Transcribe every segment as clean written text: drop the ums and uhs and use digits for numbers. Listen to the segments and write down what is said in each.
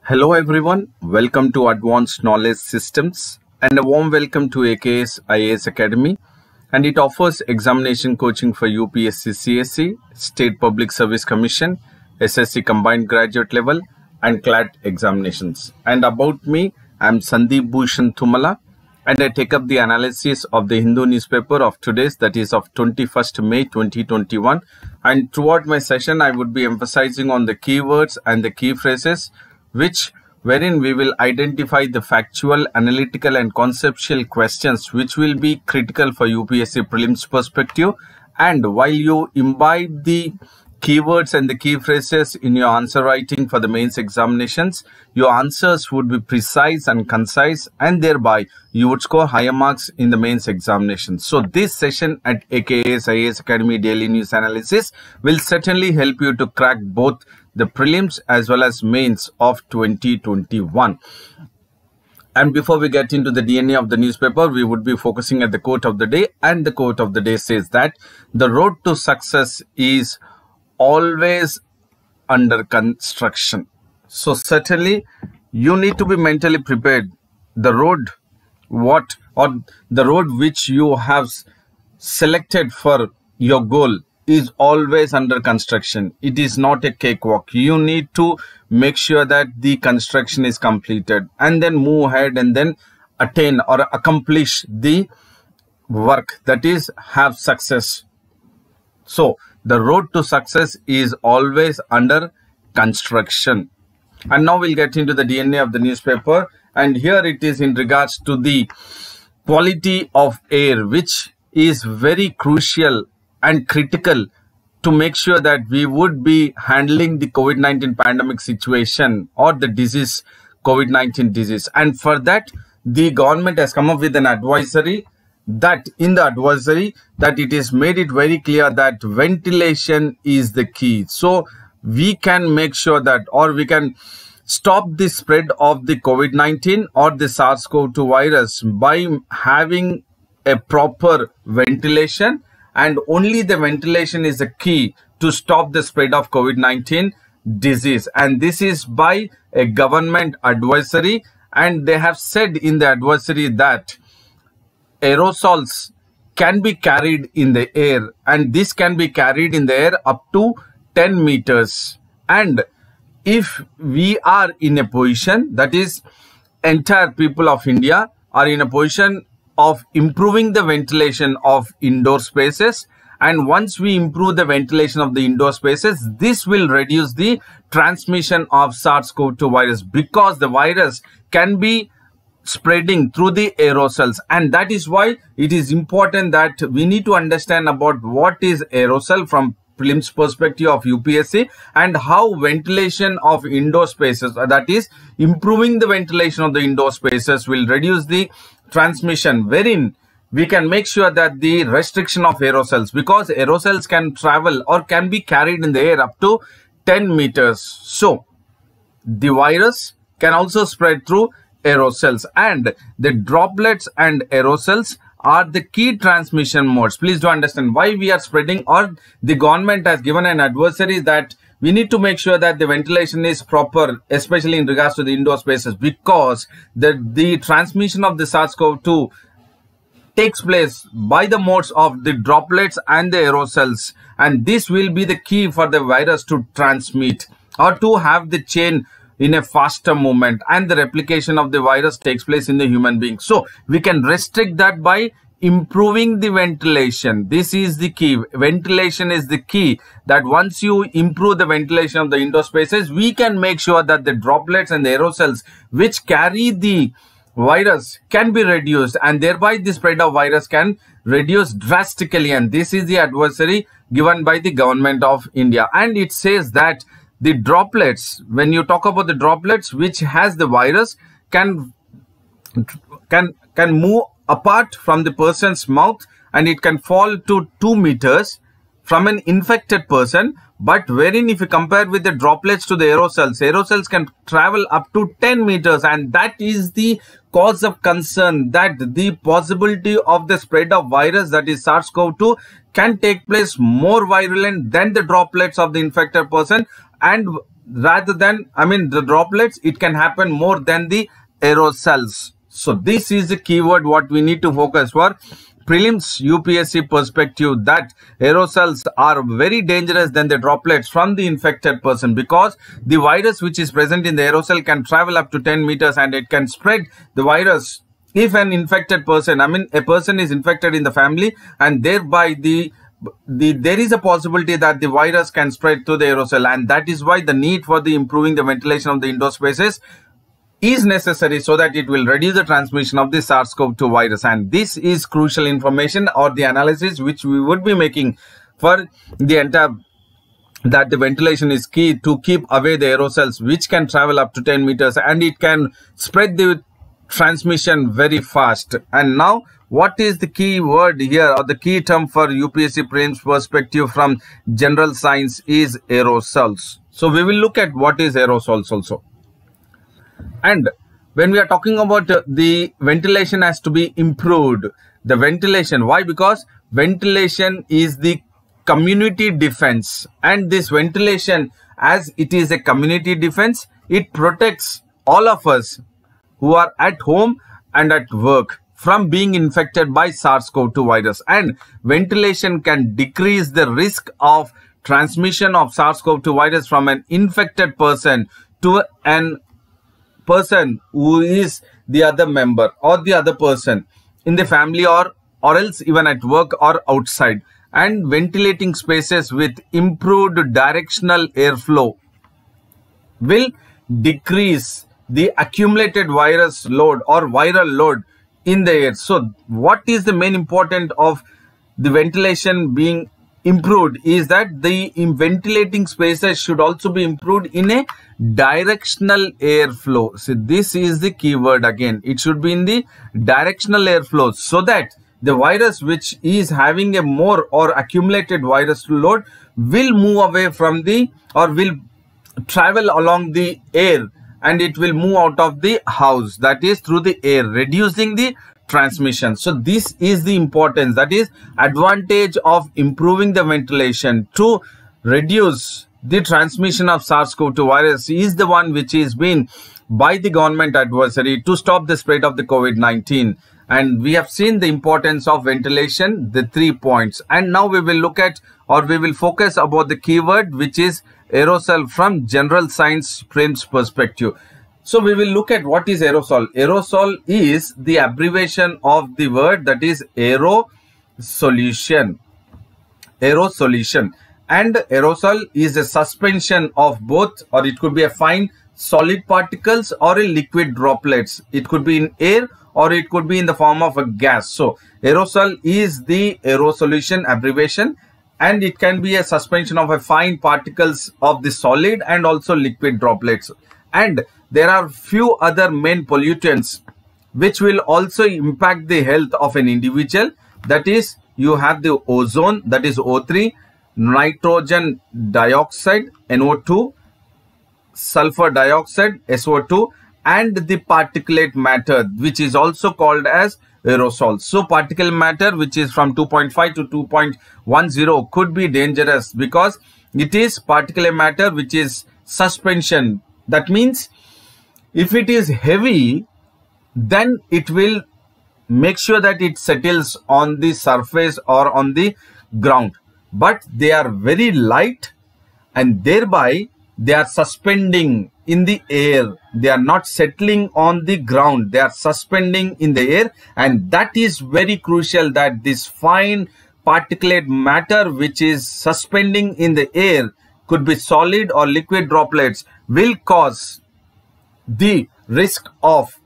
Hello everyone, welcome to Advanced Knowledge Systems and a warm welcome to AKS IAS Academy, and it offers examination coaching for UPSC CSE, State Public Service Commission, SSC Combined Graduate Level and CLAT examinations. And about me, I am Sandeep Bhushan Thumala, and I take up the analysis of the Hindu newspaper of today's, that is of 21st May 2021. And throughout my session, I would be emphasizing on the keywords and the key phrases wherein we will identify the factual, analytical and conceptual questions which will be critical for UPSC prelims perspective. And while you imbibe the keywords and the key phrases in your answer writing for the mains examinations, your answers would be precise and concise, and thereby you would score higher marks in the mains examination. So this session at AKS IAS Academy Daily News Analysis will certainly help you to crack both the prelims as well as mains of 2021. And before we get into the DNA of the newspaper, we would be focusing at the quote of the day, and the quote of the day says that the road to success is always under construction. So certainly you need to be mentally prepared. The road the road which you have selected for your goal is always under construction. It is not a cakewalk. You need to make sure that the construction is completed and then move ahead and then attain or accomplish the work, that is have success. So the road to success is always under construction. And now we'll get into the DNA of the newspaper, and here it is in regards to the quality of air, which is very crucial and critical to make sure that we would be handling the COVID-19 pandemic situation or the disease, COVID-19 disease. And for that, the government has come up with an advisory that it is made it very clear that ventilation is the key. So we can make sure that, or we can stop the spread of the COVID-19 or the SARS-CoV-2 virus by having a proper ventilation, and only the ventilation is the key to stop the spread of COVID-19 disease. And this is by a government advisory, and they have said in the advisory that aerosols can be carried in the air, and this can be carried in the air up to 10 meters. And if we are in a position, that is entire people of India are in a position of improving the ventilation of indoor spaces, and once we improve the ventilation of the indoor spaces, this will reduce the transmission of SARS-CoV-2 virus, because the virus can be spreading through the aerosols. And that is why it is important that we need to understand about what is aerosol from prelims perspective of UPSC, and how ventilation of indoor spaces, that is improving the ventilation of the indoor spaces, will reduce the transmission, wherein we can make sure that the restriction of aerosols, because aerosols can travel or can be carried in the air up to 10 meters. So the virus can also spread through aerosols, and the droplets and aerosols are the key transmission modes. Please do understand why we are spreading, or the government has given an advisory that we need to make sure that the ventilation is proper, especially in regards to the indoor spaces, because the transmission of the SARS-CoV-2 takes place by the modes of the droplets and the aerosols, and this will be the key for the virus to transmit or to have the chain in a faster movement, and the replication of the virus takes place in the human being. So we can restrict that by improving the ventilation. This is the key. Ventilation is the key, that once you improve the ventilation of the indoor spaces, we can make sure that the droplets and the aerosols which carry the virus can be reduced, and thereby the spread of virus can reduce drastically. And this is the advisory given by the government of India. And it says that the droplets, when you talk about the droplets which has the virus, can move apart from the person's mouth, and it can fall to 2 meters from an infected person. But wherein if you compare with the droplets to the aerosols can travel up to 10 meters, and that is the cause of concern, that the possibility of the spread of virus, that is SARS-CoV-2, can take place more virulent than the droplets of the infected person, and rather than, the droplets, it can happen more than the aerosols. So this is the keyword what we need to focus for prelims UPSC perspective, that aerosols are very dangerous than the droplets from the infected person, because the virus which is present in the aerosol can travel up to 10 meters and it can spread the virus. If an infected person, a person is infected in the family, and thereby there is a possibility that the virus can spread to the aerosol, and that is why the need for the improving the ventilation of the indoor spaces is necessary, so that it will reduce the transmission of the SARS-CoV-2 virus. And this is crucial information or the analysis which we would be making for the entire, that the ventilation is key to keep away the aerosols which can travel up to 10 meters and it can spread the transmission very fast. And now, what is the key word here, or the key term for UPSC prelims perspective from general science is aerosols. So we will look at what is aerosols also. And when we are talking about the ventilation has to be improved, the ventilation, why? Because ventilation is the community defense, and this ventilation, as it is a community defense, it protects all of us who are at home and at work from being infected by SARS-CoV-2 virus. And ventilation can decrease the risk of transmission of SARS-CoV-2 virus from an infected person to an person who is the other member or the other person in the family, or else even at work or outside. And ventilating spaces with improved directional airflow will decrease the accumulated virus load or viral load in the air. So what is the main important of the ventilation being improved is that the ventilating spaces should also be improved in a directional airflow. So this is the keyword again. It should be in the directional airflow, so that the virus which is having a more or accumulated virus load will move away from the, or will travel along the air, and it will move out of the house, that is through the air, reducing the transmission. So this is the importance, that is advantage of improving the ventilation to reduce the transmission of SARS-CoV-2 virus is the one which is being by the government advisory to stop the spread of the COVID-19. And we have seen the importance of ventilation, the 3 points. And now we will look at, or we will focus about the keyword which is aerosol from general science prelims perspective. So we will look at what is aerosol. Aerosol is the abbreviation of the word that is aero solution. Aero solution. And aerosol is a suspension of both, or it could be a fine solid particles or a liquid droplets. It could be in air or it could be in the form of a gas. So aerosol is the aero solution abbreviation, and it can be a suspension of a fine particles of the solid and also liquid droplets. And there are few other main pollutants which will also impact the health of an individual. That is, you have the ozone, that is O3, nitrogen dioxide, NO2, sulfur dioxide, SO2, and the particulate matter, which is also called as aerosol. So particulate matter, which is from 2.5 to 2.10, could be dangerous because it is particulate matter which is suspension. That means if it is heavy, then it will make sure that it settles on the surface or on the ground. But they are very light, and thereby they are suspending in the air. They are not settling on the ground. They are suspending in the air, and that is very crucial, that this fine particulate matter which is suspending in the air, could be solid or liquid droplets, will cause the risk of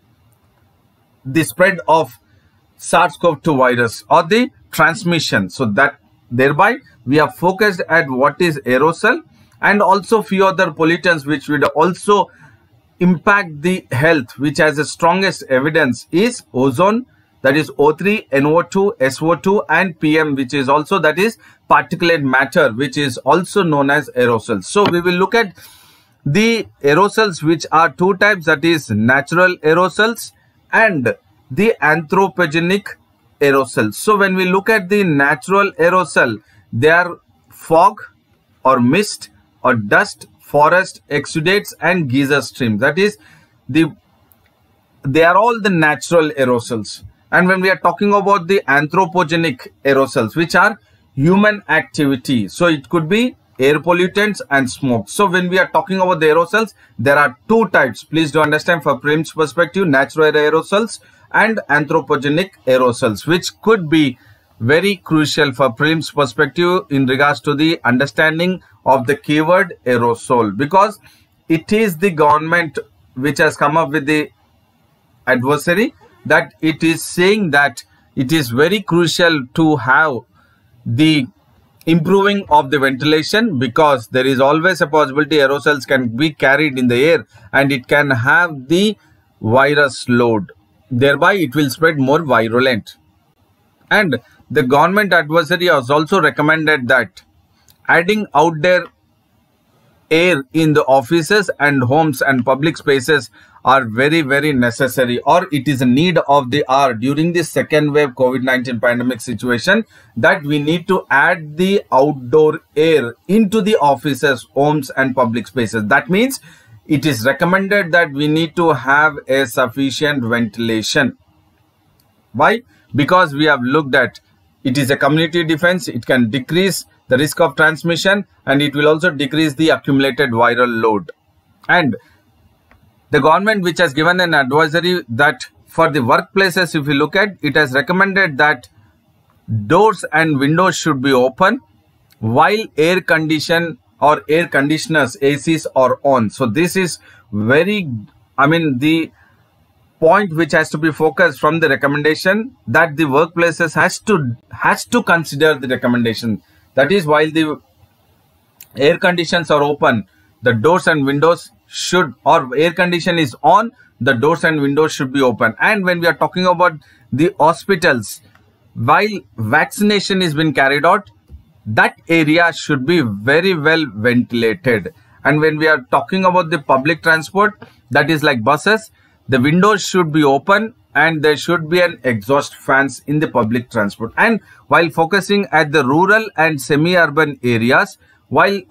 the spread of SARS-CoV-2 virus or the transmission. So that thereby we have focused at what is aerosol, and also few other pollutants which would also impact the health, which has the strongest evidence is ozone, that is O3, NO2, SO2, and PM, which is also, that is particulate matter, which is also known as aerosols. So we will look at the aerosols, which are two types, that is natural aerosols and the anthropogenic aerosols. So when we look at the natural aerosol, they are fog or mist or dust forest exudates and geyser streams. That is, they are all the natural aerosols. And when we are talking about the anthropogenic aerosols, which are human activity, so it could be air pollutants and smoke. So when we are talking about the aerosols, there are two types. Please do understand, for prelims perspective, natural aerosols and anthropogenic aerosols, which could be very crucial for prelims perspective in regards to the understanding of the keyword aerosol, because it is the government which has come up with the advisory that it is saying that it is very crucial to have the improving of the ventilation, because there is always a possibility aerosols can be carried in the air and it can have the virus load, thereby it will spread more virulent. And the government advisory has also recommended that adding outdoor air in the offices and homes and public spaces are very, very necessary, or it is a need of the hour during the second wave COVID-19 pandemic situation, that we need to add the outdoor air into the offices, homes and public spaces. That means it is recommended that we need to have a sufficient ventilation. Why? Because we have looked at it is a community defense. It can decrease the risk of transmission and it will also decrease the accumulated viral load. And the government, which has given an advisory that for the workplaces, if you look at, it has recommended that doors and windows should be open while air condition or air conditioners, ACs, are on. So this is very, the point which has to be focused from the recommendation, that the workplaces has to consider the recommendation. That is, while the air conditions are open, the doors and windows should, or air condition is on, the doors and windows should be open. And when we are talking about the hospitals, while vaccination is being carried out, that area should be very well ventilated. And when we are talking about the public transport, that is like buses, the windows should be open and there should be an exhaust fans in the public transport. And while focusing at the rural and semi-urban areas, while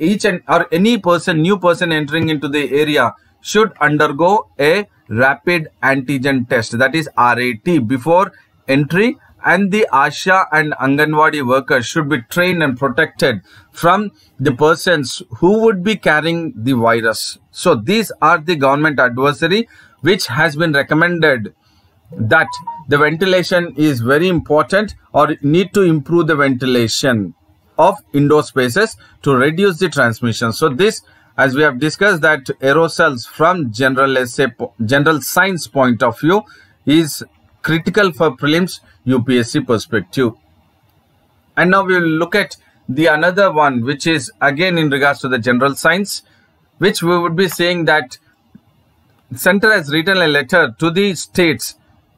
any person, new person entering into the area should undergo a rapid antigen test, that is RAT, before entry, and the ASHA and Anganwadi workers should be trained and protected from the persons who would be carrying the virus. So these are the government advisory which has been recommended, that the ventilation is very important, or need to improve the ventilation of indoor spaces to reduce the transmission. So this, as we have discussed, that aerosols from general science point of view is critical for prelims UPSC perspective. And now we will look at the another one, which is again in regards to the general science, which we would be saying that Center has written a letter to the states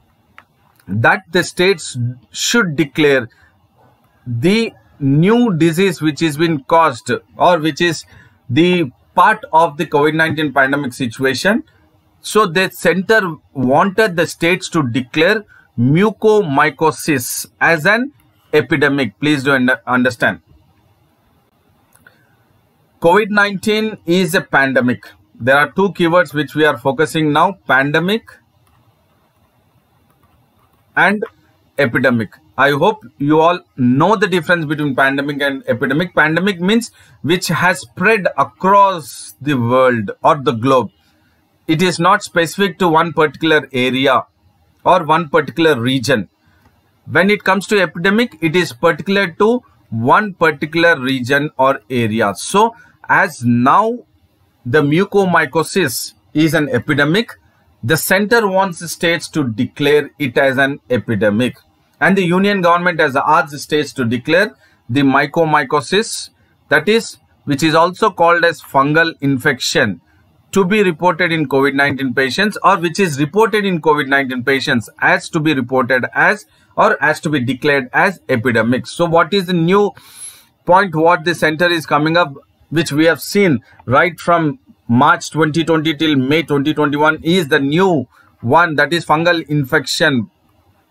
that the states should declare the new disease which has been caused, or which is the part of the COVID-19 pandemic situation. So the center wanted the states to declare mucormycosis as an epidemic. Please do understand. COVID-19 is a pandemic. There are two keywords which we are focusing now: pandemic and epidemic. I hope you all know the difference between pandemic and epidemic. Pandemic means which has spread across the world or the globe. It is not specific to one particular area or one particular region. When it comes to epidemic, it is particular to one particular region or area. So as now the mucormycosis is an epidemic, the center wants the states to declare it as an epidemic. And the union government has asked the states to declare the mucormycosis, that is, which is also called as fungal infection, to be reported in COVID-19 patients, or which is reported in COVID-19 patients as to be reported as, or as to be declared as epidemic. So what is the new point what the center is coming up, which we have seen right from March 2020 till May 2021, is the new one, that is fungal infection.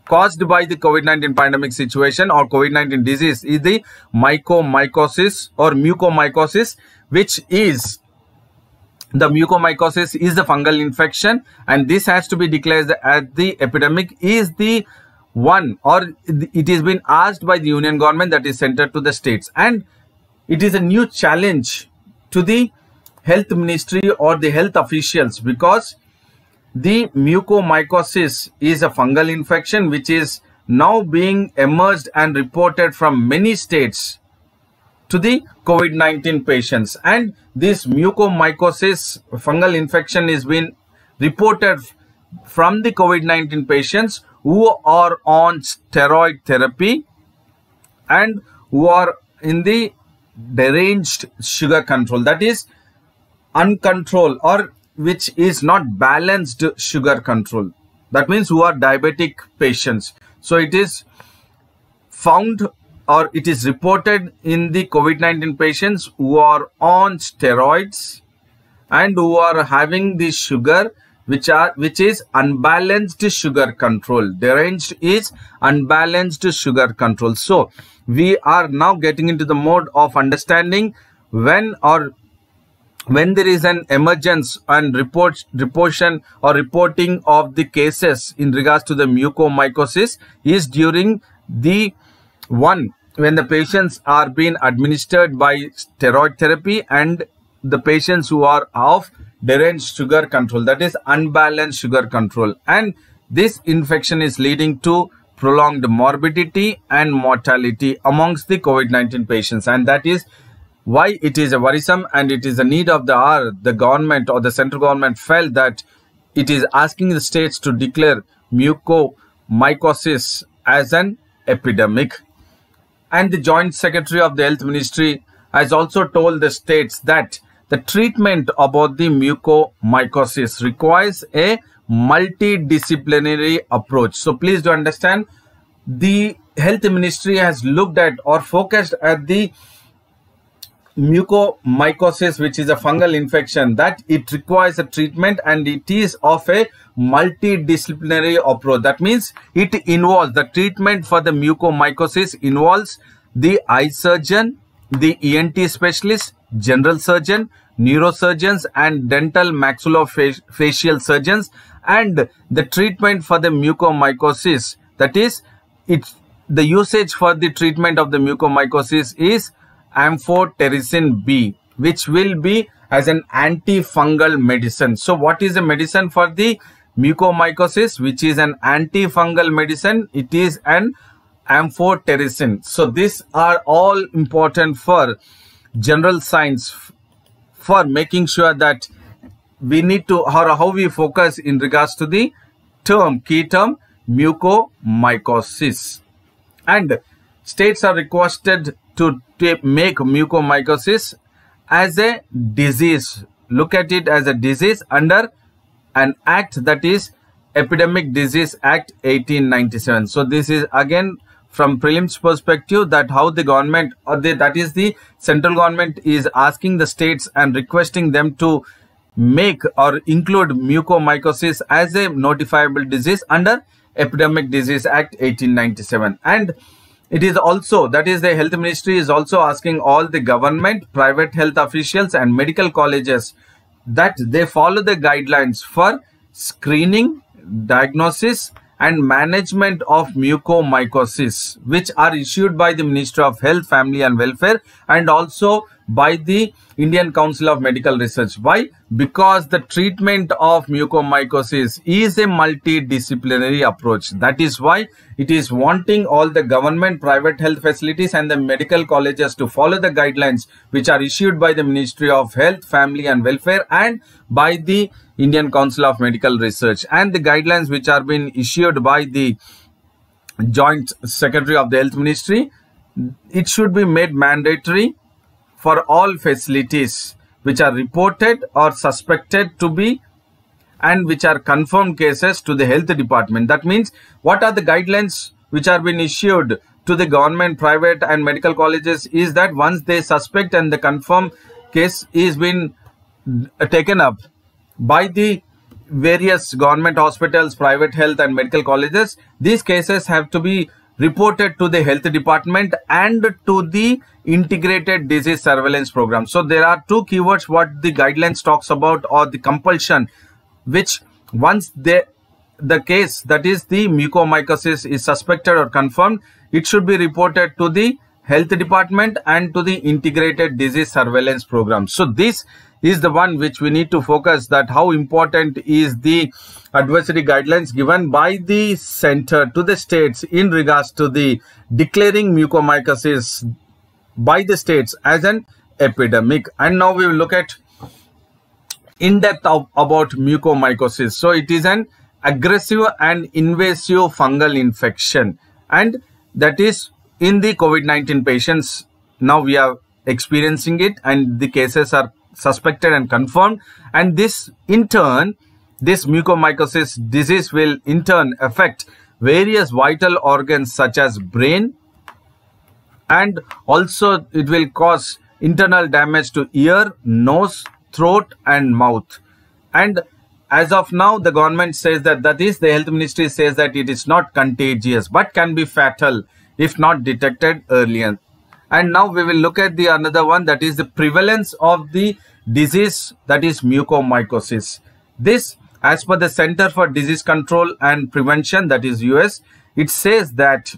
caused by the COVID-19 pandemic situation or COVID-19 disease is the mycomycosis or mucormycosis, which is the mucormycosis is the fungal infection, and this has to be declared as the epidemic is the one, or it is been asked by the union government, that is centered to the states, and it is a new challenge to the health ministry or the health officials, because the mucormycosis is a fungal infection which is now being emerged and reported from many states to the COVID-19 patients. And this mucormycosis fungal infection is being reported from the COVID-19 patients who are on steroid therapy and who are in the deranged sugar control, that is uncontrolled or which is not balanced sugar control. That means who are diabetic patients. So it is found or it is reported in the COVID-19 patients who are on steroids and who are having the sugar which is unbalanced sugar control. Deranged is unbalanced sugar control. So we are now getting into the mode of understanding when there is an emergence and reporting of the cases in regards to the mucormycosis is during the one when the patients are being administered by steroid therapy and the patients who are of deranged sugar control, that is unbalanced sugar control, and this infection is leading to prolonged morbidity and mortality amongst the COVID-19 patients, and that is why it is a worrisome and it is a need of the hour. The government or the central government felt that it is asking the states to declare mucormycosis as an epidemic. And the Joint Secretary of the Health Ministry has also told the states that the treatment about the mucormycosis requires a multidisciplinary approach. So please do understand, the Health Ministry has looked at or focused at the mucormycosis, which is a fungal infection, that it requires a treatment and it is of a multidisciplinary approach. That means it involves the treatment for the mucormycosis involves the eye surgeon, the ENT specialist, general surgeon, neurosurgeons and dental maxillofacial surgeons, and the treatment for the mucormycosis, that is the usage for the treatment of the mucormycosis is amphotericin B, which will be as an antifungal medicine. So what is the medicine for the mucormycosis, which is an antifungal medicine? It is an amphotericin. So these are all important for general science, for making sure that we need to how we focus in regards to the key term mucormycosis. And states are requested to make mucormycosis as a disease. Look at it as a disease under an act, that is Epidemic Disease Act 1897. So this is again from prelims perspective, that how the government or that is the central government is asking the states and requesting them to make or include mucormycosis as a notifiable disease under Epidemic Disease Act 1897. And it is also, that is the Health Ministry is also asking all the government, private health officials and medical colleges that they follow the guidelines for screening, diagnosis and management of mucormycosis, which are issued by the Ministry of Health, Family and Welfare and also by the Indian Council of Medical Research. Why? Because the treatment of mucormycosis is a multidisciplinary approach. That is why it is wanting all the government, private health facilities and the medical colleges to follow the guidelines which are issued by the Ministry of Health, Family and Welfare and by the Indian Council of Medical Research, and the guidelines which are being issued by the Joint Secretary of the Health Ministry. It should be made mandatory for all facilities which are reported or suspected to be and which are confirmed cases to the health department. That means what are the guidelines which are being issued to the government, private and medical colleges is that once they suspect and the confirmed case is being taken up by the various government hospitals, private health and medical colleges, these cases have to be reported to the health department and to the integrated disease surveillance program. So there are two keywords what the guidelines talks about, or the compulsion, which once the case, that is the mucormycosis, is suspected or confirmed, it should be reported to the health department and to the integrated disease surveillance program. So this is the one which we need to focus, that how important is the advisory guidelines given by the center to the states in regards to the declaring mucormycosis by the states as an epidemic. And now we will look at in depth about mucormycosis. So it is an aggressive and invasive fungal infection, and that is in the COVID-19 patients. Now we are experiencing it and the cases are suspected and confirmed, and this in turn, this mucormycosis disease will in turn affect various vital organs such as brain, and also it will cause internal damage to ear, nose, throat and mouth. And as of now, the government says that is, the health ministry says that it is not contagious but can be fatal if not detected earlier. And now we will look at the another one, that is the prevalence of the disease, that is mucormycosis. This, as per the Center for Disease Control and Prevention, that is US, it says that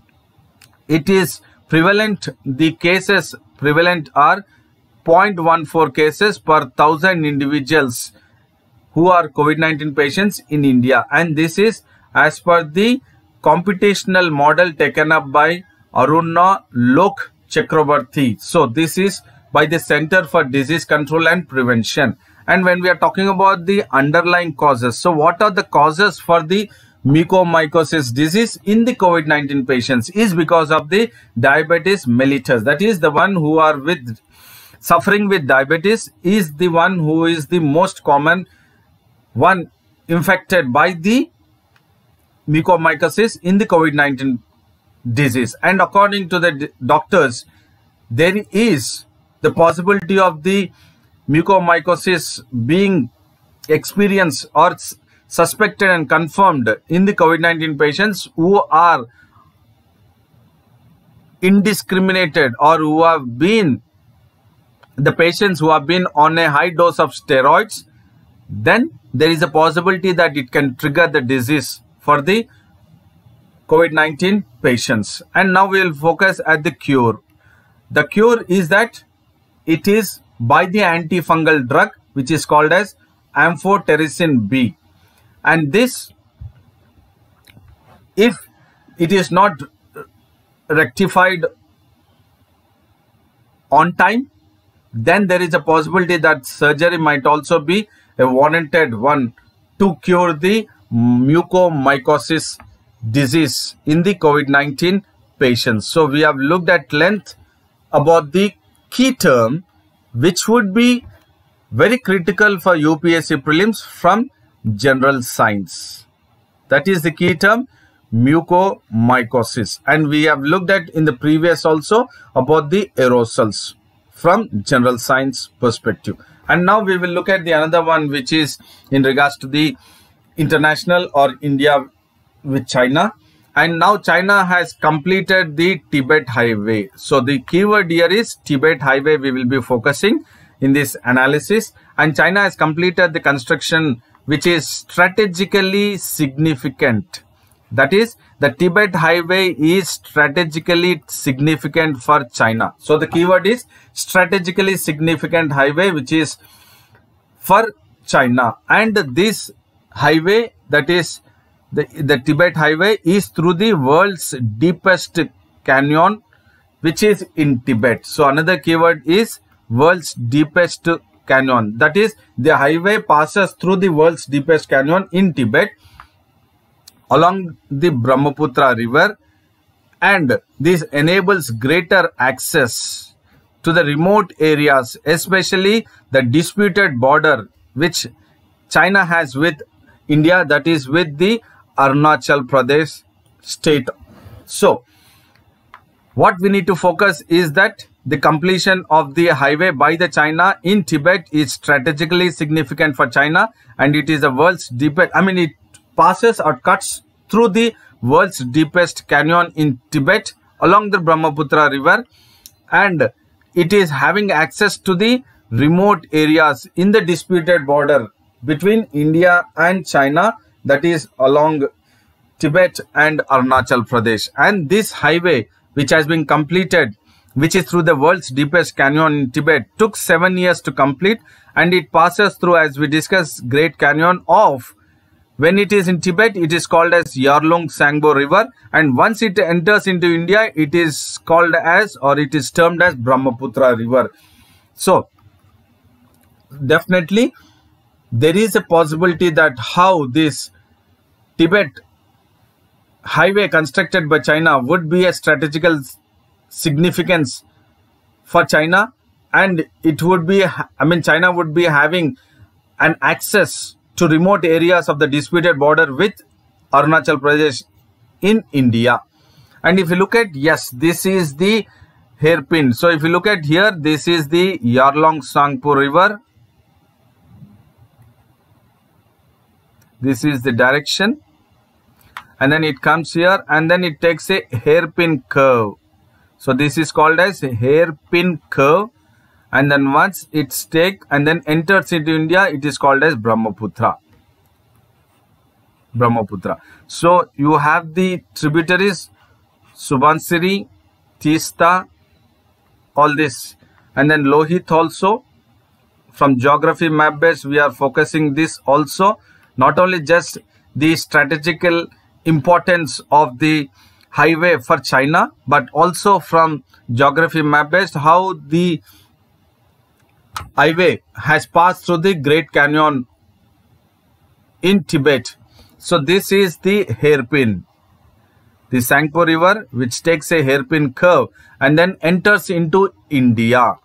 it is prevalent, the cases prevalent are 0.14 cases per 1,000 individuals who are COVID-19 patients in India. And this is as per the computational model taken up by Aruna Lok Chakrabarti. So this is by the Center for Disease Control and Prevention. And when we are talking about the underlying causes, so what are the causes for the mucormycosis disease in the COVID-19 patients is because of the diabetes mellitus. That is, the one who are with suffering with diabetes is the one who is the most common one infected by the mucormycosis in the COVID-19 disease. And according to the doctors, there is the possibility of the mucormycosis being experienced or suspected and confirmed in the COVID-19 patients who are indiscriminated, or who have been the patients who have been on a high dose of steroids. Then there is a possibility that it can trigger the disease for the COVID-19 patients. And now we will focus at the cure. The cure is that it is by the antifungal drug which is called as amphotericin B. And this, if it is not rectified on time, then there is a possibility that surgery might also be a warranted one to cure the mucormycosis disease in the COVID-19 patients. So we have looked at length about the key term which would be very critical for UPSC prelims from general science. That is the key term, mucormycosis. And we have looked at in the previous also about the aerosols from general science perspective. And now we will look at the another one which is in regards to the international or India with China. And now China has completed the Tibet Highway. So the keyword here is Tibet Highway we will be focusing in this analysis. And China has completed the construction which is strategically significant. That is, the Tibet Highway is strategically significant for China. So the keyword is strategically significant highway which is for China. And this highway, that is the Tibet Highway, is through the world's deepest canyon which is in Tibet. So another keyword is world's deepest canyon. That is, the highway passes through the world's deepest canyon in Tibet along the Brahmaputra river, and this enables greater access to the remote areas, especially the disputed border which China has with India, that is with the Arunachal Pradesh state. So what we need to focus is that the completion of the highway by the China in Tibet is strategically significant for China, and it is the world's deepest, it passes or cuts through the world's deepest canyon in Tibet along the Brahmaputra river, and it is having access to the remote areas in the disputed border between India and China, that is along Tibet and Arunachal Pradesh. And this highway, which has been completed, which is through the world's deepest canyon in Tibet, took 7 years to complete, and it passes through, as we discussed, Great Canyon of, when it is in Tibet, it is called as Yarlung Sangbo River, and once it enters into India, it is called as, or it is termed as, Brahmaputra River. So, definitely, there is a possibility that how this Tibet highway constructed by China would be a strategical significance for China, and it would be, China would be having an access to remote areas of the disputed border with Arunachal Pradesh in India. And if you look at, yes, this is the hairpin. So if you look at here, this is the Yarlung Sangpo River. This is the direction. And then it comes here, and then it takes a hairpin curve. So this is called as a hairpin curve. And then once it's taken and then enters into India, it is called as Brahmaputra. So you have the tributaries, Subansiri, Teesta, all this. And then Lohit also. From geography map base, we are focusing this also. Not only just the strategical importance of the highway for China, but also from geography map based, how the highway has passed through the Great Canyon in Tibet. So this is the hairpin, the Sangpo River, which takes a hairpin curve and then enters into India.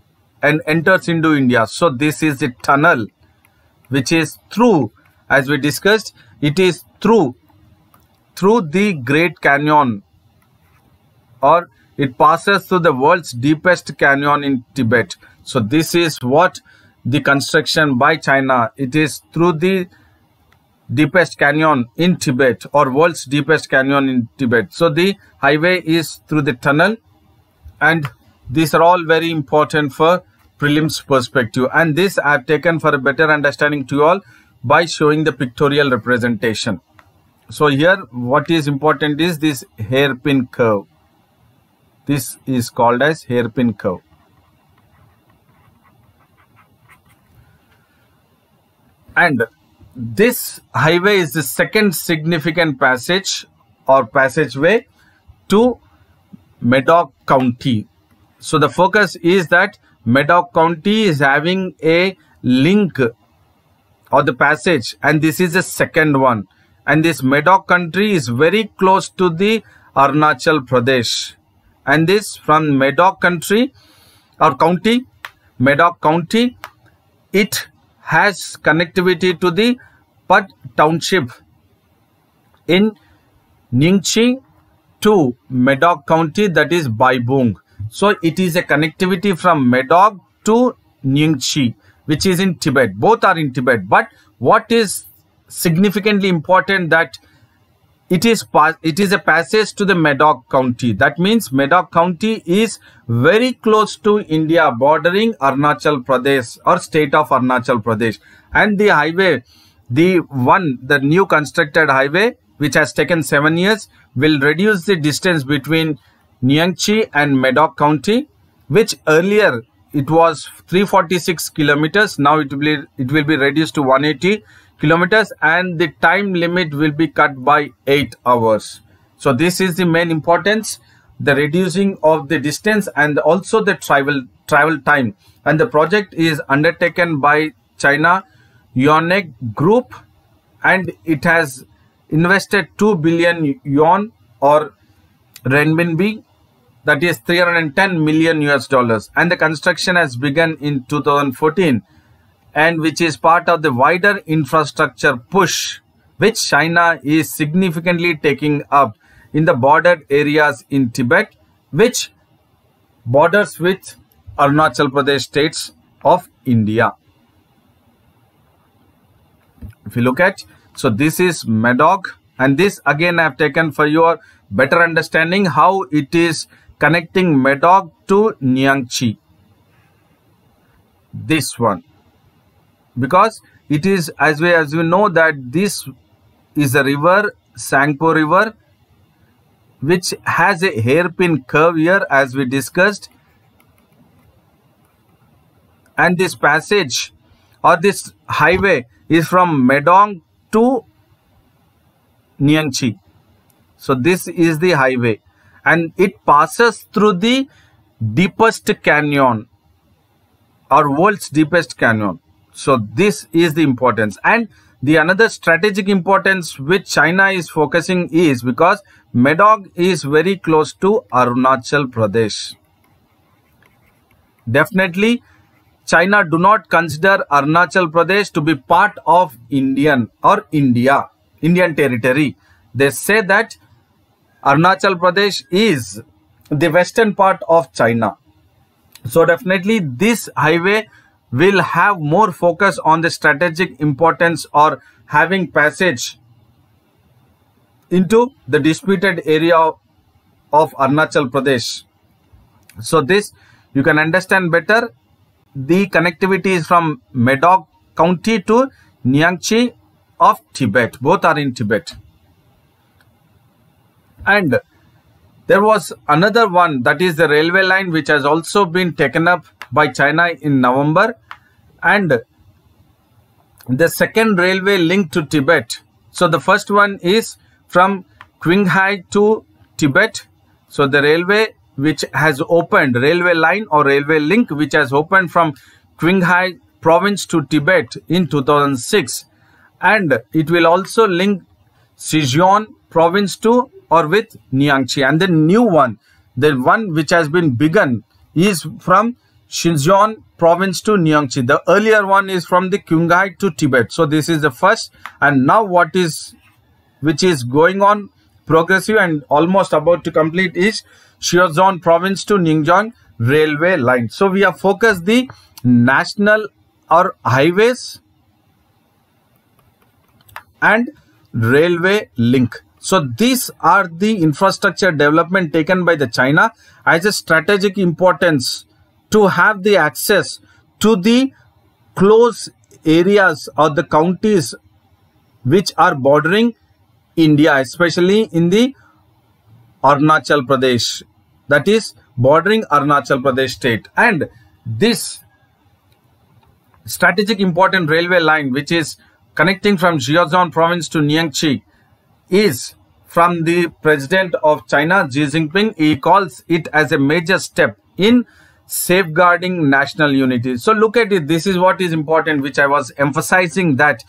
So this is the tunnel, which is through, as we discussed, it is through the Great Canyon, or it passes through the world's deepest canyon in Tibet. So this is what the construction by China, it is through the deepest canyon in Tibet, or world's deepest canyon in Tibet. So the highway is through the tunnel, and these are all very important for prelims perspective. And this I have taken for a better understanding to you all by showing the pictorial representation. So here what is important is this hairpin curve. This is called as hairpin curve. And this highway is the second significant passage or passageway to Medoc County. So the focus is that Medoc County is having a link or the passage, and this is the second one. And this Medoc country is very close to the Arunachal Pradesh. And this from Medoc country or county, Medoc County, it has connectivity to the Pad Township in Ningxi to Medoc County, that is Baibung. So it is a connectivity from Medoc to Ningxi, which is in Tibet. Both are in Tibet. But what is significantly important, that it is a passage to the Medoc County. That means Medoc County is very close to India, bordering Arunachal Pradesh or state of Arunachal Pradesh. And the highway, the new constructed highway, which has taken 7 years, will reduce the distance between Ningxi and Medoc County, which earlier it was 346 kilometers. Now it will be reduced to 180 kilometers, and the time limit will be cut by 8 hours. So this is the main importance, the reducing of the distance and also the travel time. And the project is undertaken by China Yonec Group, and it has invested 2 billion yuan or renminbi, that is $310 million US, and the construction has begun in 2014, and which is part of the wider infrastructure push which China is significantly taking up in the bordered areas in Tibet, which borders with Arunachal Pradesh states of India. If you look at, so this is Medog, and this again I have taken for your better understanding how it is connecting Medog to Nyangchi. This one, because it is, as we know that this is a river, Sangpo River, which has a hairpin curve here as we discussed, and this passage or this highway is from Medog to Nyangchi. So this is the highway, and it passes through the deepest canyon or world's deepest canyon. So this is the importance. And the another strategic importance which China is focusing is because Medog is very close to Arunachal Pradesh. Definitely China do not consider Arunachal Pradesh to be part of Indian territory. They say that Arunachal Pradesh is the western part of China. So definitely this highway will have more focus on the strategic importance or having passage into the disputed area of Arunachal Pradesh. So this you can understand better. The connectivity is from Medog County to Nyangchi of Tibet. Both are in Tibet. And there was another one, that is the railway line, which has also been taken up by China in November. And the second railway link to Tibet. So the first one is from Qinghai to Tibet. So the railway which has opened, railway line or railway link which has opened from Qinghai province to Tibet in 2006. And it will also link Sichuan province to or with Nyangchi. And the new one, the one which has been begun, is from Sichuan province to Nyangchi. The earlier one is from the Qinghai to Tibet. So this is the first, and now which is going on progressive and almost about to complete is Sichuan province to Ningjiang railway line. So we have focused the national or highways and railway link. So these are the infrastructure development taken by the China as a strategic importance to have the access to the close areas or the counties which are bordering India, especially in the Arunachal Pradesh, that is bordering Arunachal Pradesh state. And this strategic important railway line which is connecting from Sichuan province to Nyangchi is from the President of China, Xi Jinping. He calls it as a major step in safeguarding national unity. So look at it. This is what is important, which I was emphasizing, that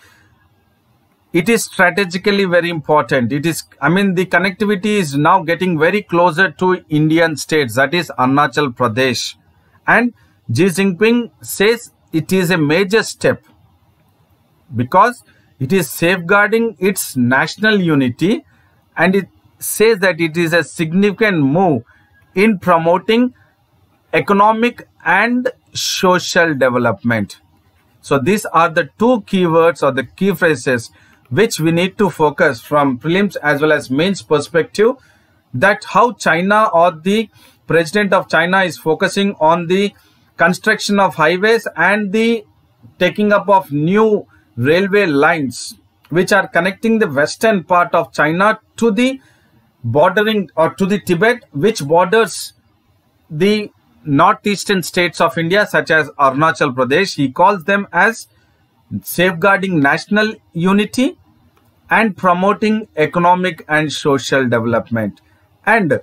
it is strategically very important. It is, the connectivity is now getting very closer to Indian states, that is Arunachal Pradesh. And Xi Jinping says it is a major step because it is safeguarding its national unity, and it says that it is a significant move in promoting economic and social development. So these are the two keywords or the key phrases which we need to focus from prelims as well as mains perspective, that how China or the President of China is focusing on the construction of highways and the taking up of new railway lines which are connecting the western part of China to the bordering or to the Tibet, which borders the northeastern states of India such as Arunachal Pradesh. He calls them as safeguarding national unity and promoting economic and social development. And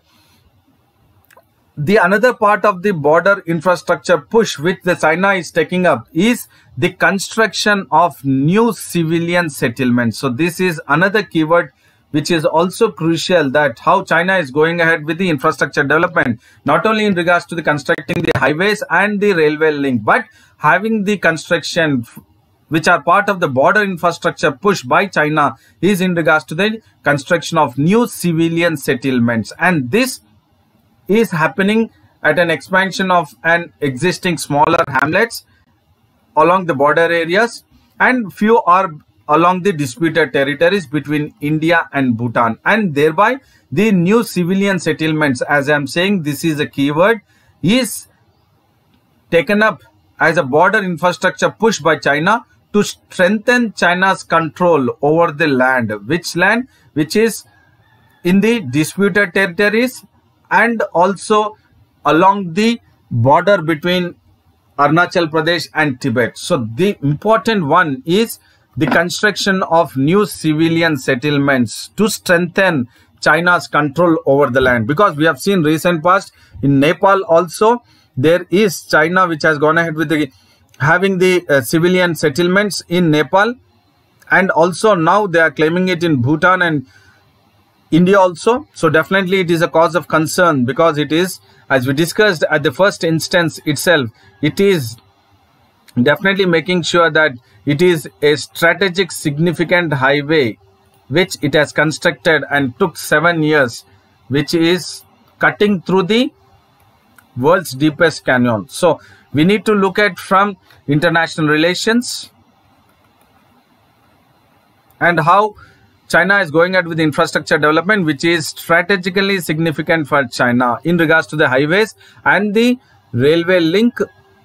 the another part of the border infrastructure push which the China is taking up is the construction of new civilian settlements. So this is another keyword which is also crucial, that how China is going ahead with the infrastructure development, not only in regards to the constructing the highways and the railway link, but having the construction which are part of the border infrastructure push by China is in regards to the construction of new civilian settlements. And this is happening at an expansion of an existing smaller hamlets along the border areas, and few are along the disputed territories between India and Bhutan, and thereby the new civilian settlements, as I am saying, this is a keyword, is taken up as a border infrastructure push by China to strengthen China's control over the land. Which land? Which is in the disputed territories and also along the border between Arunachal Pradesh and Tibet. So the important one is the construction of new civilian settlements to strengthen China's control over the land, because we have seen recent past in Nepal also there is China which has gone ahead with having the civilian settlements in Nepal, and also now they are claiming it in Bhutan and India also. So definitely it is a cause of concern, because it is, as we discussed at the first instance itself, it is definitely making sure that it is a strategic significant highway which it has constructed and took 7 years, which is cutting through the world's deepest canyon. So we need to look at from international relations and how China is going ahead with infrastructure development, which is strategically significant for China in regards to the highways and the railway link,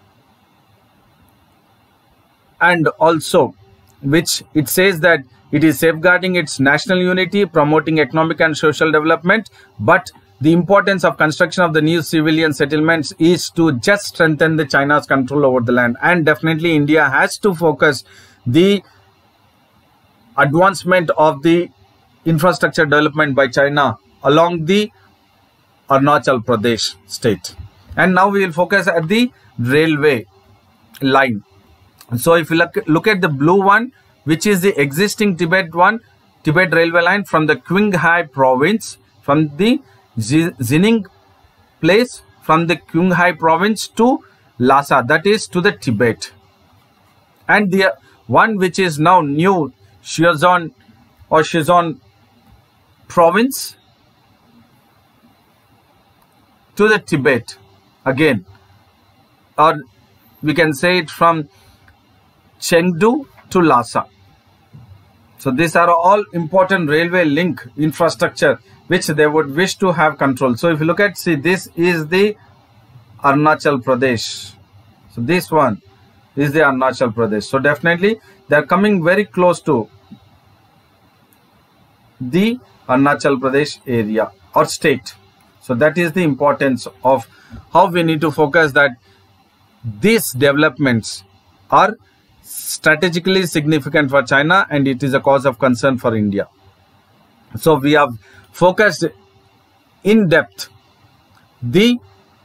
and also which it says that it is safeguarding its national unity, promoting economic and social development. But the importance of construction of the new civilian settlements is to just strengthen the China's control over the land. And definitely India has to focus the advancement of the infrastructure development by China along the Arunachal Pradesh state. And now we will focus at the railway line. So if you look at the blue one, which is the existing Tibet railway line from the Qinghai province, from the Xining place, from the Qinghai province to Lhasa, that is to the Tibet. And the one which is now new Xizang or Xizang province to the Tibet again, or we can say it from Chengdu to Lhasa. So these are all important railway link infrastructure which they would wish to have control. So if you look at, see, this is the Arunachal Pradesh. So this one is the Arunachal Pradesh. So definitely they are coming very close to the Arunachal Pradesh area or state. So that is the importance of how we need to focus that these developments are strategically significant for China and it is a cause of concern for India. So we have focused in depth the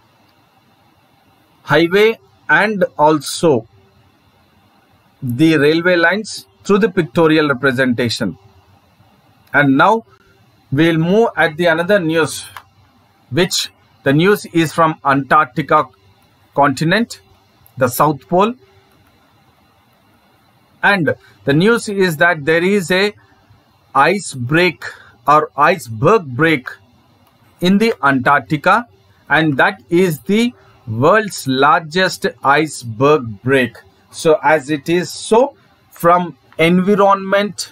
highway and also the railway lines through the pictorial representation. And now we will move at the another news, which the news is from Antarctica continent, the South Pole. And the news is that there is a ice break or iceberg break in the Antarctica, and that is the world's largest iceberg break. So as it is so, from environment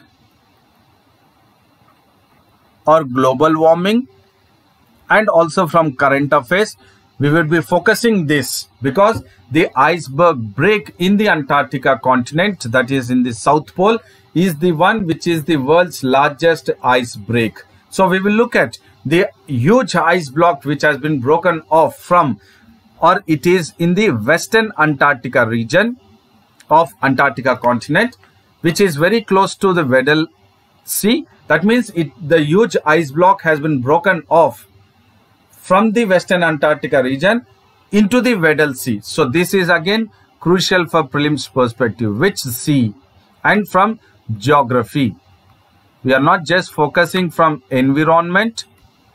or global warming and also from current affairs, we will be focusing this, because the iceberg break in the Antarctica continent, that is in the South Pole, is the one which is the world's largest ice break. So we will look at the huge ice block which has been broken off from, or it is in the western Antarctica region of Antarctica continent, which is very close to the Weddell Sea. That means the huge ice block has been broken off from the western Antarctica region into the Weddell Sea. So this is again crucial for prelims perspective, which sea and from geography. We are not just focusing from environment,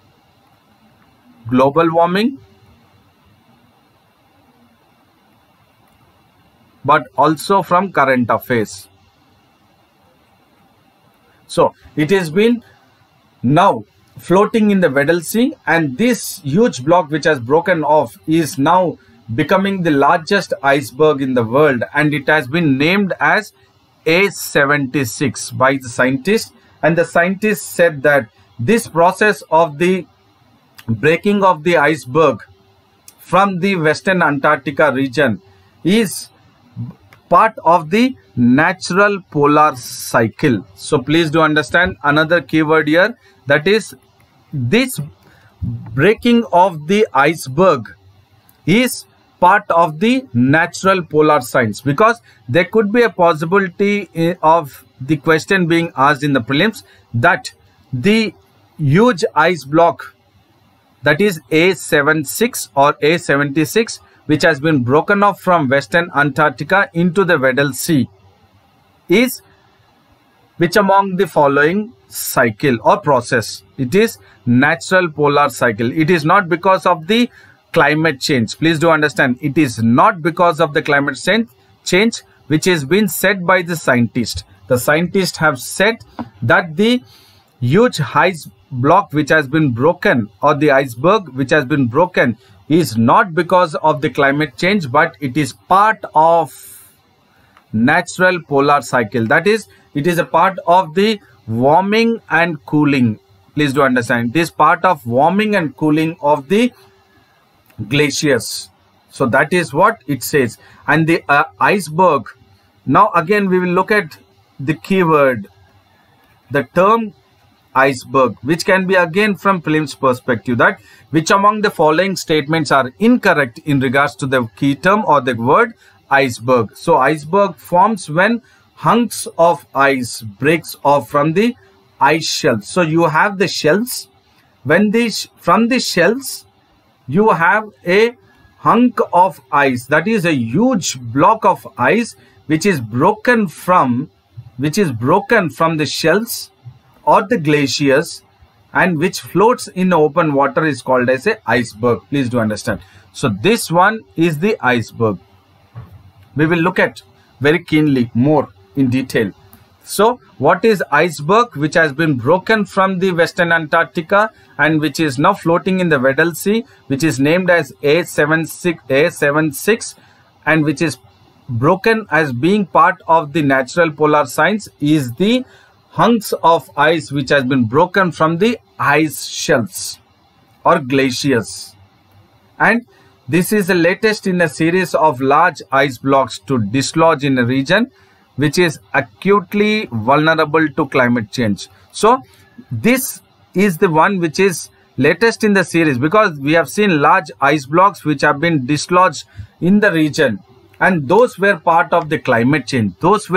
global warming, but also from current affairs. So it has been now floating in the Weddell Sea, and this huge block which has broken off is now becoming the largest iceberg in the world, and it has been named as A76 by the scientists. And the scientists said that this process of the breaking of the iceberg from the Western Antarctica region is part of the natural polar cycle. So please do understand another keyword here, that is this breaking of the iceberg is part of the natural polar signs, because there could be a possibility of the question being asked in the prelims that the huge ice block, that is A76 or A76, which has been broken off from Western Antarctica into the Weddell Sea, is which among the following cycle or process? It is natural polar cycle. It is not because of the climate change. Please do understand, it is not because of the climate change which has been said by the scientists. The scientists have said that the huge ice block which has been broken, or the iceberg which has been broken, is not because of the climate change, but it is part of natural polar cycle. That is, it is a part of the warming and cooling. Please do understand, it is part of warming and cooling of the glaciers. So that is what it says. And the iceberg, now again we will look at the keyword, the term iceberg, which can be again from prelims perspective, that which among the following statements are incorrect in regards to the key term or the word iceberg. So iceberg forms when hunks of ice breaks off from the ice shells. So you have the shells, when from the shells you have a hunk of ice, that is a huge block of ice which is broken from the shells or the glaciers, and which floats in open water, is called as a iceberg. Please do understand. So this one is the iceberg. We will look at very keenly more in detail. So what is iceberg which has been broken from the Western Antarctica and which is now floating in the Weddell Sea, which is named as A76 and which is broken as being part of the natural polar signs, is the hunks of ice which has been broken from the ice shelves or glaciers. And this is the latest in a series of large ice blocks to dislodge in a region which is acutely vulnerable to climate change. So this is the one which is latest in the series, because we have seen large ice blocks which have been dislodged in the region, and those were part of the climate change.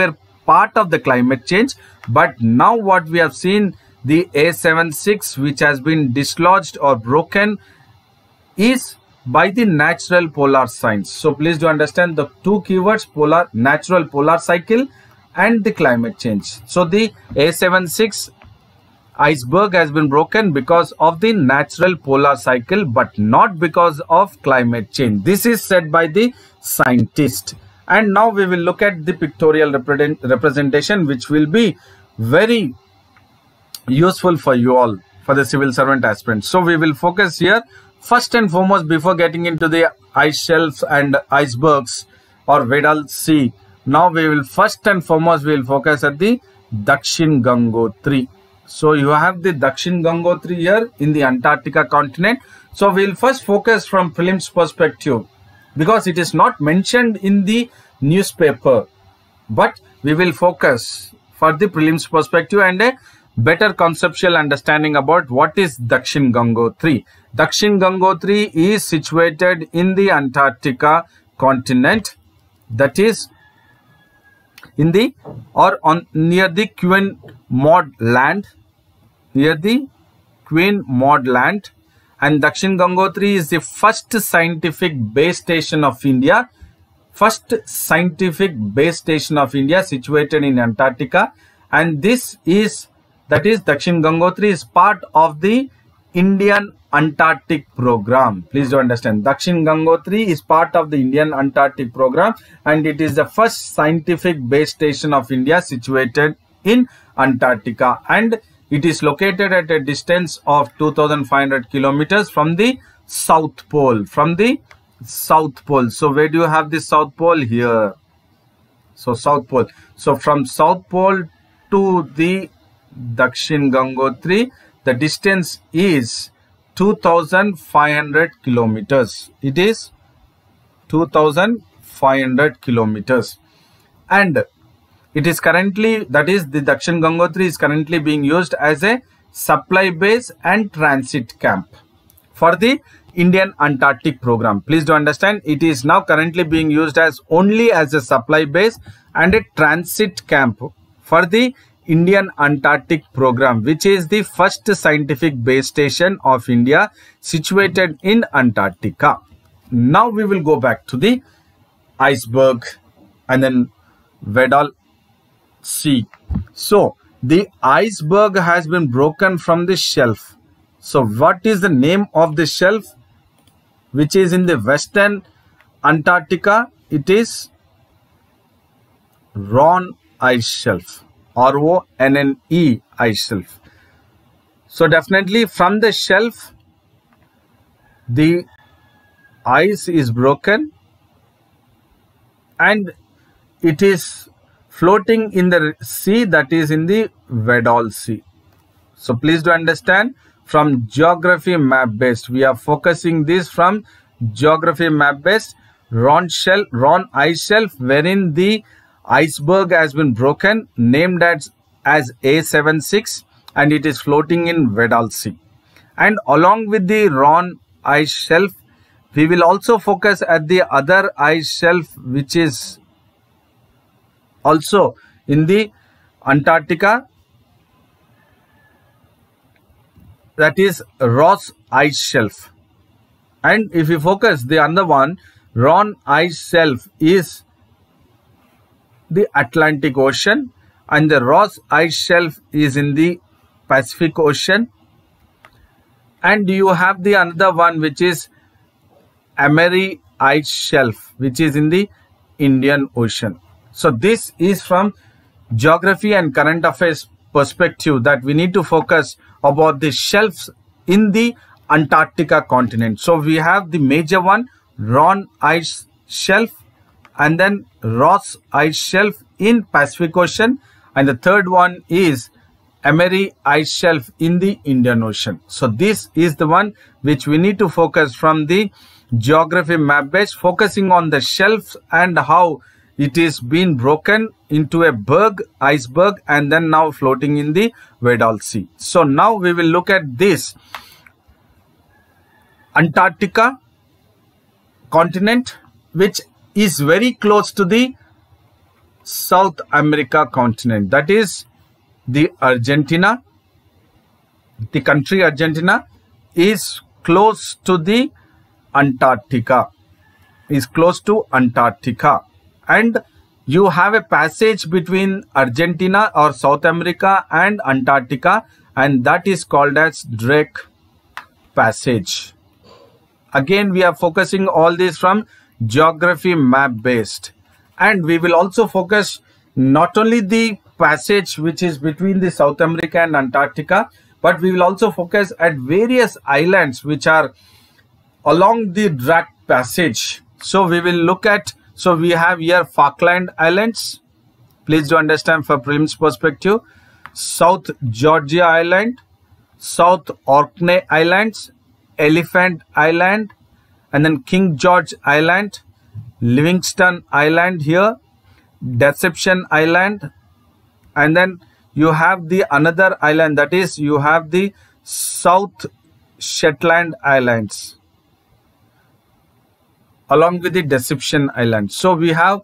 But now what we have seen, the A76 which has been dislodged or broken, is by the natural polar signs. So please do understand the two keywords, natural polar cycle and the climate change. So the A76 iceberg has been broken because of the natural polar cycle, but not because of climate change. This is said by the scientist. And now we will look at the pictorial representation, which will be very useful for you all, for the civil servant aspirants. So we will focus here first and foremost, before getting into the ice shelves and icebergs or Weddell Sea. Now we will first and foremost focus at the Dakshin Gangotri. So you have the Dakshin Gangotri here in the Antarctica continent. So we will first focus from prelims perspective, because it is not mentioned in the newspaper, but we will focus for the prelims perspective and a better conceptual understanding about what is Dakshin Gangotri. Dakshin Gangotri is situated in the Antarctica continent, that is in the near the Queen Maud Land, and Dakshin Gangotri is the first scientific base station of India. Situated in Antarctica, and Dakshin Gangotri is part of the Indian Antarctic program. Please do understand, Dakshin Gangotri is part of the Indian Antarctic program, and it is the first scientific base station of India situated in Antarctica, and It is located at a distance of 2500 kilometers from the South Pole. From the South Pole. So where do you have the South Pole? Here. So South Pole. So from South Pole to the Dakshin Gangotri, the distance is 2500 kilometers. It is 2500 kilometers. And it is currently, that is, the Dakshin Gangotri is currently being used as a supply base and transit camp for the Indian Antarctic program. Please do understand, it is now currently being used as only as a supply base and a transit camp for the Indian Antarctic program, which is the first scientific base station of India situated in Antarctica. Now we will go back to the iceberg and then Weddell Sea. So the iceberg has been broken from the shelf. So what is the name of the shelf which is in the western Antarctica? It is Ronne Ice Shelf. RONNE ice shelf. So definitely from the shelf the ice is broken and it is floating in the sea, that is in the Weddell Sea. So please do understand, from geography map based, we are focusing this from geography map based. Ronne Ice Shelf, wherein the iceberg has been broken, named as A76, and it is floating in Weddell Sea. And along with the Ronne Ice Shelf, we will also focus at the other ice shelf which is also in the Antarctica, that is Ross Ice Shelf. And if we focus the other one, Ronne Ice Shelf is the Atlantic Ocean and the Ross Ice Shelf is in the Pacific Ocean. And you have the another one which is Emery Ice Shelf, which is in the Indian Ocean. So this is from geography and current affairs perspective that we need to focus about the shelves in the Antarctica continent. So we have the major one, Ronne Ice Shelf, and then Ross Ice Shelf in Pacific Ocean, and the third one is Emery Ice Shelf in the Indian Ocean. So this is the one which we need to focus from the geography map base, focusing on the shelves and how it is being broken into a iceberg and then now floating in the Weddell Sea. So now we will look at this Antarctica continent, which is very close to the South America continent, that is the Argentina. The country Argentina is close to the Antarctica, and you have a passage between Argentina or South America and Antarctica, and that is called as Drake Passage. Again, we are focusing all this from geography map based, and we will also focus not only the passage which is between the South America and Antarctica, but we will also focus at various islands which are along the Drake Passage. So we will look at, so we have here Falkland Islands. Please do understand for prelims perspective. South Georgia Island, South Orkney Islands, Elephant Island, and then King George Island, Livingston Island here, Deception Island, and then you have the another island, that is you have the South Shetland Islands along with the Deception Island. So we have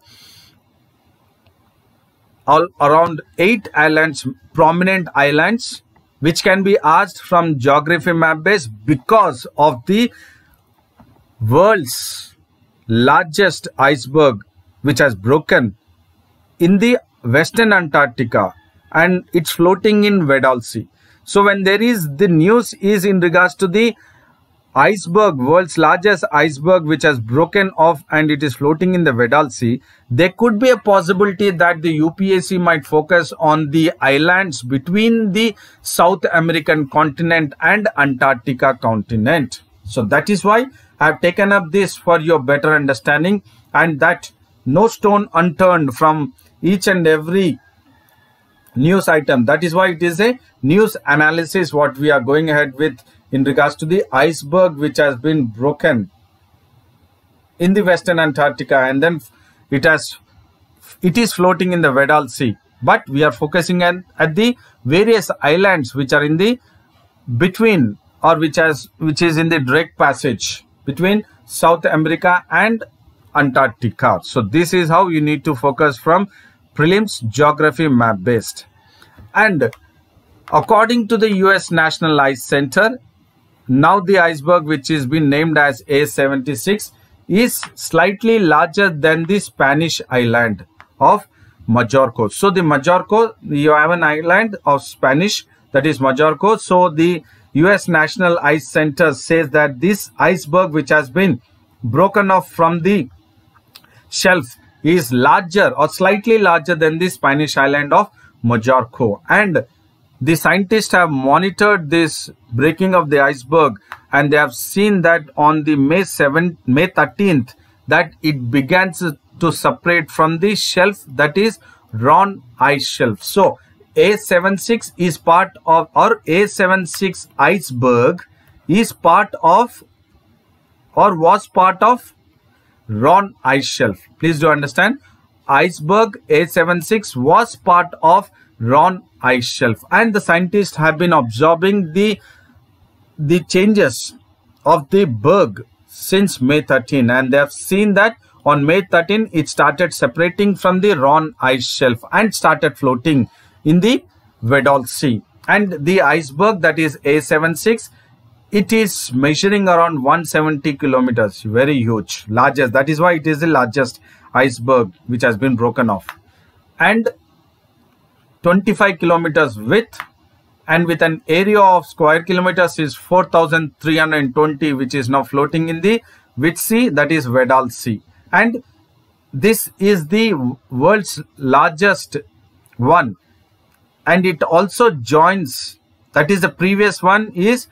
all around 8 islands, prominent islands, which can be asked from geography map base because of the world's largest iceberg which has broken in the western Antarctica and it's floating in Weddell Sea. So when there is the news is in regards to the iceberg, world's largest iceberg, which has broken off and it is floating in the Weddell Sea, there could be a possibility that the UPSC might focus on the islands between the South American continent and Antarctica continent. So that is why I have taken up this for your better understanding, and that no stone unturned from each and every news item. That is why it is a news analysis what we are going ahead with in regards to the iceberg which has been broken in the Western Antarctica, and then it is floating in the Weddell Sea. But we are focusing at the various islands which are in the between, or which is in the direct passage between South America and Antarctica. So this is how you need to focus from prelims geography map based. And according to the US National Ice Center, now the iceberg which is been named as A76 is slightly larger than the Spanish island of Majorco. So the Majorco, you have an island of Spanish, that is Majorco. So the US National Ice Center says that this iceberg which has been broken off from the shelf is larger or slightly larger than the Spanish island of Majorco. And the scientists have monitored this breaking of the iceberg, and they have seen that on the May 13th that it began to separate from the shelf, that is Ron ice shelf. So A76 is part of, or A76 iceberg is part of, or was part of, Ron ice shelf. Please do understand, iceberg A76 was part of Ron ice shelf, and the scientists have been observing the changes of the berg since May 13, and they have seen that on May 13 it started separating from the Ron ice shelf and started floating in the Weddell Sea. And the iceberg, that is A76, it is measuring around 170 kilometers, very huge, largest. That is why it is the largest iceberg which has been broken off, and 25 kilometers width, and with an area of square kilometers is 4,320, which is now floating in the which sea, that is Weddell Sea. And this is the world's largest one, and it also joins, that is the previous one is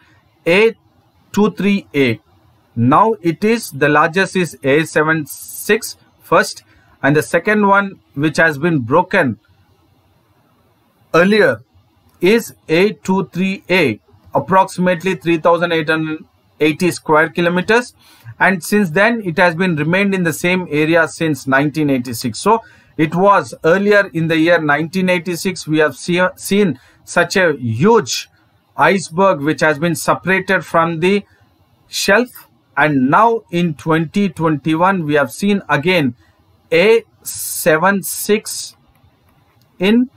A23A. Now it is the largest is A76 first, and the second one which has been broken earlier is A23A, approximately 3,880 square kilometers, and since then it has been remained in the same area since 1986. So it was earlier in the year 1986 we have seen such a huge iceberg which has been separated from the shelf, and now in 2021 we have seen again A76 in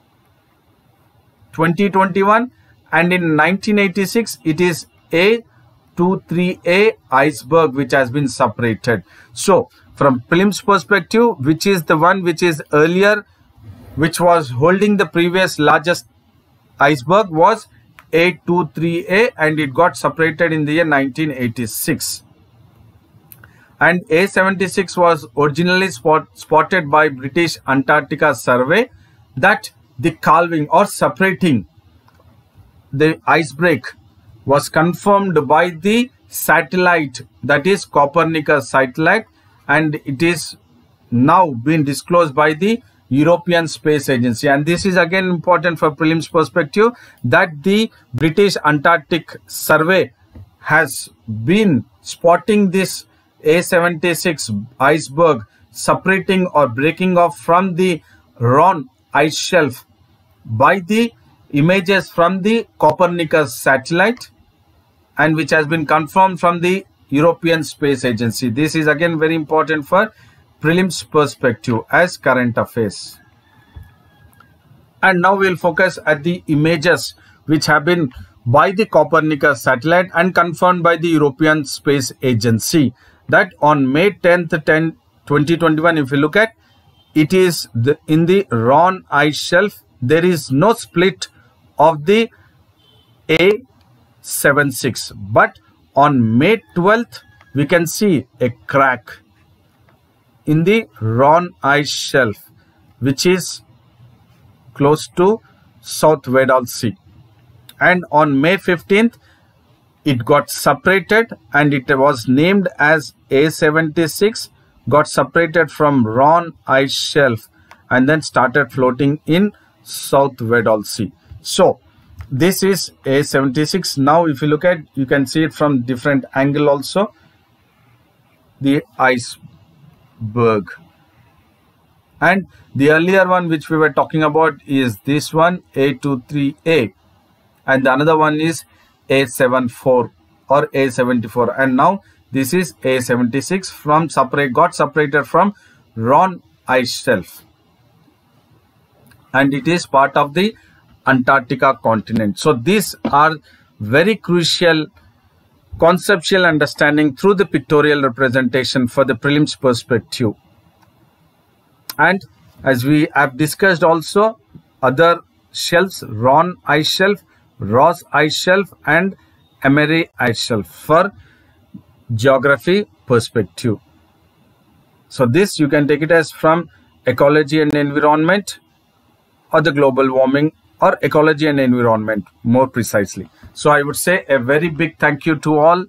2021, and in 1986 it is A23A iceberg which has been separated. So from prelims perspective, which is the one which is earlier, which was holding the previous largest iceberg, was A23A, and it got separated in the year 1986. And A76 was originally spotted by British Antarctica Survey, that the calving or separating the icebreak was confirmed by the satellite, that is Copernicus satellite, and it is now been disclosed by the European Space Agency. And this is again important for prelims perspective, that the British Antarctic Survey has been spotting this A76 iceberg separating or breaking off from the Ron ice shelf by the images from the Copernicus satellite, and which has been confirmed from the European Space Agency. This is again very important for prelims perspective as current affairs. And now we will focus at the images which have been by the Copernicus satellite and confirmed by the European Space Agency, that on May 10th, 2021, if you look at, it is in the Ron ice shelf. There is no split of the A76, but on May 12th, we can see a crack in the Ron ice shelf, which is close to South Weddell Sea. And on May 15th, it got separated and it was named as A76, got separated from Ron ice shelf and then started floating in South Weddell Sea. So this is A76. Now if you look at, you can see it from different angle also, the iceberg. And the earlier one which we were talking about is this one, A23A, and the another one is A74 or A74, and now this is A76 from got separated from Ron ice shelf, and it is part of the Antarctica continent. So these are very crucial conceptual understanding through the pictorial representation for the prelims perspective. And as we have discussed also, other shelves, Ron ice shelf, Ross ice shelf and Emery ice shelf for geography perspective. So this you can take it as from ecology and environment or the global warming or ecology and environment more precisely. So I would say a very big thank you to all.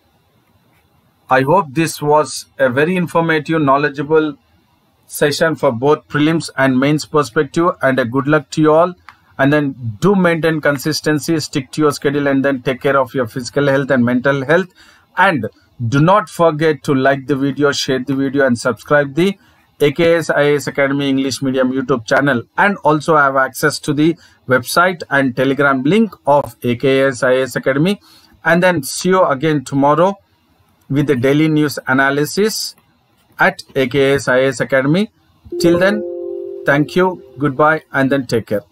I hope this was a very informative, knowledgeable session for both prelims and mains perspective, and a good luck to you all. And then do maintain consistency, stick to your schedule, and then take care of your physical health and mental health. And do not forget to like the video, share the video, and subscribe the AKS IAS Academy English Medium YouTube channel, and also have access to the website and Telegram link of AKS IAS Academy. And then see you again tomorrow with the daily news analysis at AKS IAS Academy. Till then, thank you, goodbye, and then take care.